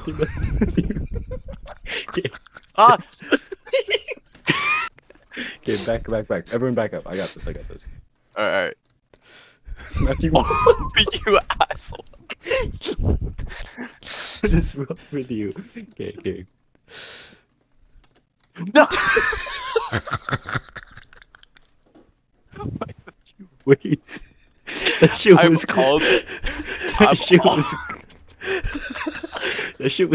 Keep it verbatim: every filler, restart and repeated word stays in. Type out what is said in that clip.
Nothing was with you. Okay. Ah! Okay, back, back, back. Everyone back up. I got this. I got this. Alright, alright. Matthew, Oh, you asshole. what is wrong with you? Okay, okay. No! Wait. That shit I'm was called. That I'm shit called. was. That shit was.